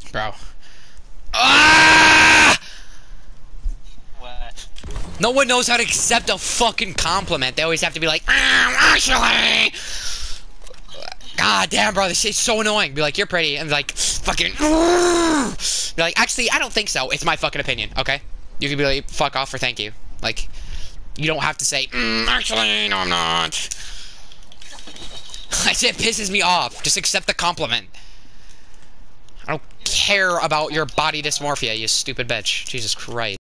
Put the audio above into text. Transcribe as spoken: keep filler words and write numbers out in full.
Bro. Ah! What? No one knows how to accept a fucking compliment. They always have to be like, ah, actually. God damn, bro, this shit's so annoying. Be like, you're pretty, and be like, fucking. Be like, actually, I don't think so. It's my fucking opinion. Okay, you can be like, fuck off or thank you. Like, you don't have to say, mm, actually, no, I'm not. That shit pisses me off. Just accept the compliment. I don't care about your body dysmorphia, you stupid bitch. Jesus Christ.